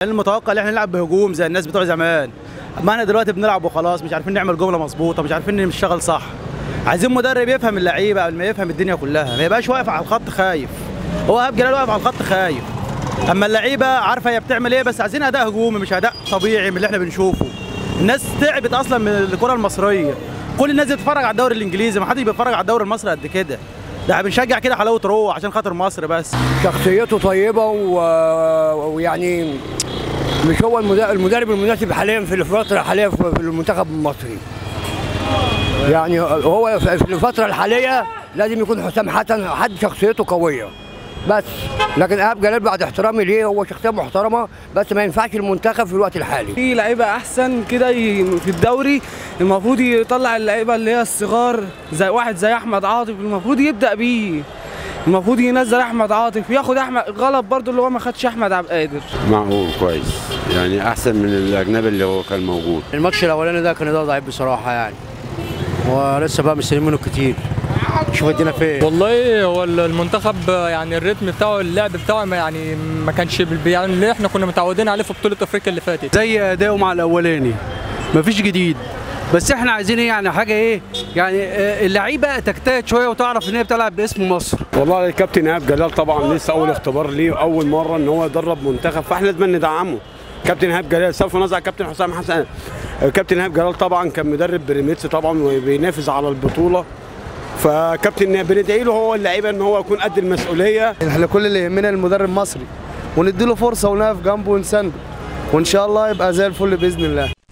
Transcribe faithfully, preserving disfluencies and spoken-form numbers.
المتوقع ان احنا نلعب بهجوم زي الناس بتوع زمان، اما احنا دلوقتي بنلعب وخلاص، مش عارفين نعمل جمله مظبوطه، مش عارفين نشتغل صح. عايزين مدرب يفهم اللعيبه قبل ما يفهم الدنيا كلها، ما يبقاش واقف على الخط خايف. هو ايهاب جلال واقف على الخط خايف، اما اللعيبه عارفه هي بتعمل ايه، بس عايزين اداء هجومي مش اداء طبيعي من اللي احنا بنشوفه. الناس تعبت اصلا من الكره المصريه، كل الناس بتتفرج على الدوري الانجليزي، ما حدش بيتفرج على الدوري المصري قد كده. ده بنشجع كده حلاوه روح عشان خاطر مصر بس. شخصيته طيبه ويعني مش هو المدرب المناسب حاليا في الفتره الحاليه في المنتخب المصري. يعني هو في الفتره الحاليه لازم يكون حسام حسن حد شخصيته قويه بس، لكن ايهاب جلال بعد احترامي ليه هو شخصيه محترمه، بس ما ينفعش المنتخب في الوقت الحالي. في لعيبه احسن كده في الدوري، المفروض يطلع اللعيبه اللي هي الصغار زي واحد زي احمد عاطف، المفروض يبدا بيه، المفروض ينزل احمد عاطف، ياخد احمد غلط برضو اللي هو ما خدش احمد عبد القادر. معقول كويس، يعني احسن من الاجنبي اللي هو كان موجود. الماتش الاولاني ده كان اداء ضعيف بصراحه يعني، ولسه بقى مستنيين منه كتير. شوف ادينا فين. والله هو المنتخب يعني الريتم بتاعه اللعب بتاعه يعني ما كانش يعني اللي احنا كنا متعودين عليه في بطوله افريقيا اللي فاتت. زي اداؤه مع الاولاني مفيش جديد، بس احنا عايزين ايه يعني حاجه ايه يعني اللعيبه تجتهد شويه وتعرف ان هي بتلعب باسم مصر. والله الكابتن ايهاب جلال طبعا لسه اول اختبار ليه، اول مره ان هو يدرب منتخب، فاحنا لازم ندعمه. كابتن ايهاب جلال سوف نزع كابتن حسام حسن. كابتن ايهاب جلال طبعا كان مدرب بريميتس طبعا وبينافس على البطوله، فكابتن بندعي له هو اللعيبه ان هو يكون قد المسؤوليه. احنا كل اللي يهمنا المدرب مصري، ونديله فرصه ونقف جنبه ونسنده، وان شاء الله يبقى زي الفل باذن الله.